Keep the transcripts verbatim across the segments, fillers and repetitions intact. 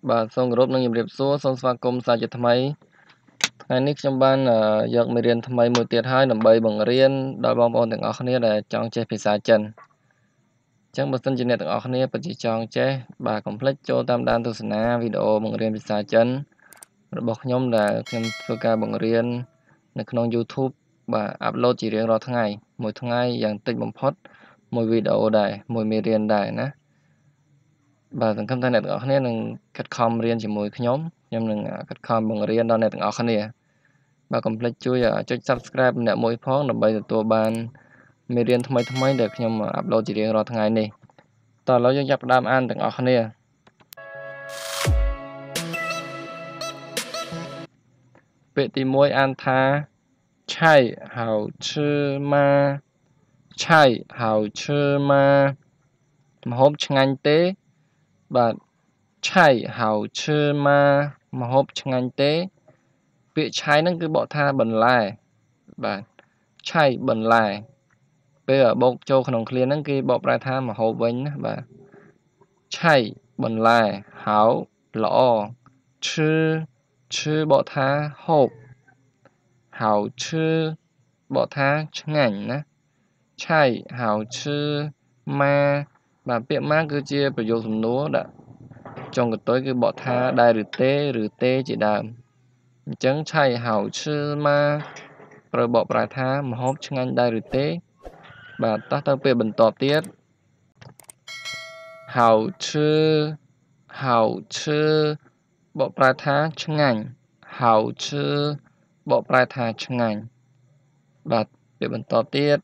បាទសូមគោរពនឹងជម្រាបសួរសូមស្វាគមន៍សាជាថ្មីថ្ងៃនេះខ្ញុំបានយកមេរៀនថ្មីមួយទៀតហើយដើម្បីបង្រៀនដល់បងប្អូនទាំងអស់គ្នាដែលចង់ចេះភាសាចិនអញ្ចឹងបើសិនជាអ្នកទាំងអស់គ្នាពិតជាចង់ចេះបាទកុំភ្លេចចូលតាមដានទស្សនាវីដេអូបង្រៀនភាសាចិនរបស់ខ្ញុំដែលខ្ញុំធ្វើការបង្រៀននៅក្នុង YouTube បាទអាប់ឡូតជារៀងរាល់ថ្ងៃមួយថ្ងៃយ៉ាងតិចបំផុតមួយវីដេអូដែរមួយមេរៀនដែរណាបាទសង្ឃឹមថាអ្នកទាំងអស់គ្នានឹងខិតខំរៀនជាមួយខ្ញុំខ្ញុំនឹងខិតខំបង្រៀនដល់អ្នកទាំងអស់គ្នាបាទកុំភ្លេចជួយចុច Subscribe ម្នាក់មួយផងដើម្បីទទួលបានមេរៀនថ្មីថ្មីដែលខ្ញុំអាប់ឡូតជារៀងរាល់ថ្ងៃនេះតោះឥឡូវយើងចាប់ផ្ដើមអានទាំងអស់គ្នាពាក្យទីមួយអានថាឆៃហៅឈឺម៉ាឆៃហៅឈឺម៉ាម្ហូបឆ្ងាញ់ទេបាទឆៃហៅឈឺម៉ាម្ហូបឆ្ងាញ់ទេពាក្យឆៃហ្នឹងគឺបកថាបន្លែបាទឆៃបន្លែពេលបោកចូលក្នុងឃ្លាហ្នឹងគេបកប្រែថាម្ហូបវិញណាបាទឆៃបន្លែហៅល្អឈឺឈឺបកថាហូបហៅឈឺបកថាឆ្ងាញ់ណាឆៃហៅឈឺម៉ាបាទពាក្យម៉ាគឺជាប្រយោគសំណួរដាក់ចុងកតុយគឺបកថាដែរឬទេឬទេជាដើមអញ្ចឹងឆៃហៅឈឺម៉ាត្រូវបកប្រែថាម្ហូបឆ្ងាញ់ដែរឬទេបាទតោះទៅពេលបន្តទៀតហៅឈឺហៅឈឺបកប្រែថាឆ្ងាញ់ហៅឈឺបកប្រែថាឆ្ងាញ់បាទពេលបន្តទៀត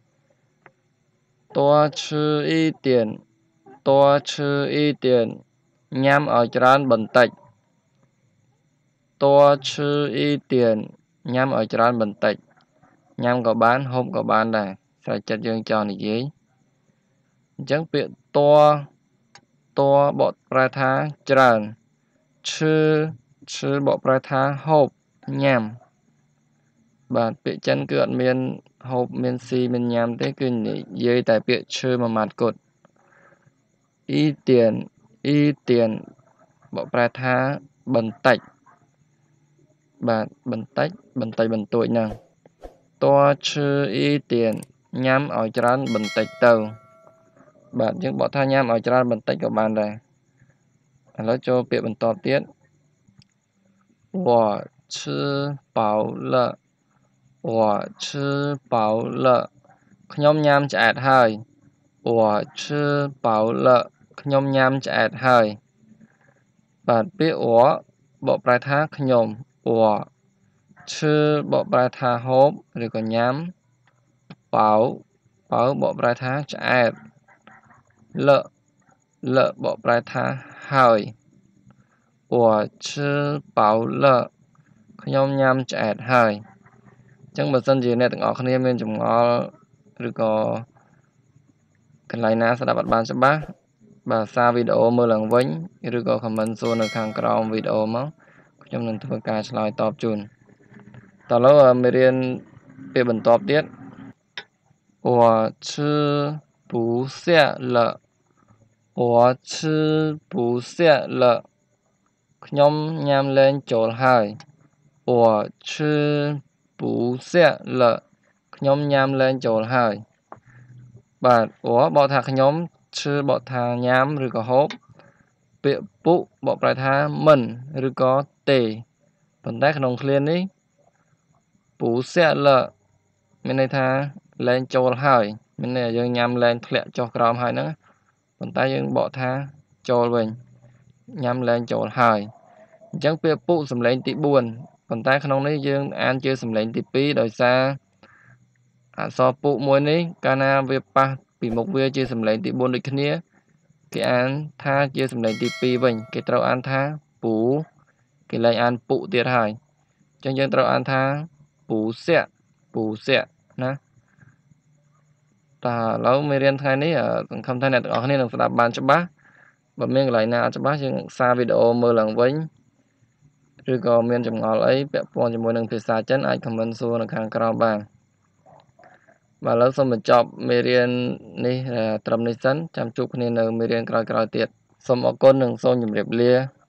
多吃一点多吃一点ញ៉ាំឲ្យច្រើនបន្តិច多吃一点ញ៉ាំឲ្យច្រើនបន្តិចញ៉ាំក៏បានហូបក៏បានដែរស្រេចចិត្តយើងចង់និយាយអញ្ចឹងពាក្យតតបកប្រែថាច្រើនឈឺឈឺបកប្រែថាហូបញ៉ាំបាទពាក្យចិនគឺអត់មានហូបមានស៊ីមានញ៉ាំទេគឺនិយាយតែពាក្យឈឺមួយម៉ាត់គត់អ៊ីទៀនអ៊ីទៀនបកប្រែថាបន្តិចបាទបន្តិចបន្តិចបន្តួចហ្នឹងតឈឺអ៊ីទៀនញ៉ាំឲ្យច្រើនបន្តិចទៅបាទយើងបកថាញ៉ាំឲ្យច្រើនបន្តិចក៏បានដែរឥឡូវចូលពាក្យបន្តទៀត我吃饱了我吃饱了ខ្ញុំញ៉ាំឆ្អែតហើយ我吃饱了ខ្ញុំញ៉ាំឆ្អែតហើយបាទពាក្យ我បកប្រែថាខ្ញុំ我ឈឺបកប្រែថាហូបឬក៏ញ៉ាំប៉ៅប៉ៅបកប្រែថាឆ្អែតលលបកប្រែថាហើយ我吃饱了ខ្ញុំញ៉ាំឆ្អែតហើយអញ្ចឹងបើសិនជាអ្នកទាំងអស់គ្នាមានចម្ងល់ឬក៏កន្លែងណាស្ដាប់អត់បានច្បាស់បាទសារវីដេអូមើលឡើងវិញឬក៏ comment សួរនៅខាងក្រោមវីដេអូមកខ្ញុំនឹងធ្វើការឆ្លើយតបជូនតោះឥឡូវមេរៀនពេលបន្តទៀត我吃不下了我吃不下了ខ្ញុំញ៉ាំលែងចូលហើយ我吃不下了ខ្ញុំញ៉ាំលែងចូលហើយបាទអួបកថាខ្ញុំឈឺបកថាញ៉ាំឬក៏ហូបពាក្យពុបកប្រែថាមិនឬក៏ទេប៉ុន្តែក្នុងឃ្លានេះពូសាក់លមានន័យថាលែងចូលហើយមានន័យថាយើងញ៉ាំលែងធ្លាក់ចុះក្រោមហើយហ្នឹងប៉ុន្តែយើងបកថាចូលវិញញ៉ាំលែងចូលហើយអញ្ចឹងពាក្យពុសំឡេងទីបួនប៉ុន្តែក្នុងនេះយើងអានជាសំឡេងទីពីរដោយសារអក្សរពុមួយនេះកាលណាវាប៉ះពីមុខវាជាសំឡេងទីបួនដូចគ្នាគេអានថាជាសំឡេងទីពីរវិញគេត្រូវអានថាពូគេលែងអានពុទៀតហើយអញ្ចឹងយើងត្រូវអានថាពូសាក់ពូសាក់ណាតើឥឡូវមេរៀនថ្ងៃនេះសង្ឃឹមថាអ្នកទាំងអស់គ្នានឹងស្ដាប់បានច្បាស់បើមានកន្លែងណាអត់ច្បាស់យើងសារវីដេអូមើលឡើងវិញឬក៏មានចម្ងល់អីពាក់ព័ន្ធជាមួយនឹងភាសាចិនអាច comment សួរនៅខាងក្រោមបានបាទឥឡូវសូមបញ្ចប់មេរៀននេះត្រឹមនេះសិនចាំជួបគ្នានៅមេរៀនក្រោយៗទៀតសូមអរគុណនិងសូមជម្រាបលា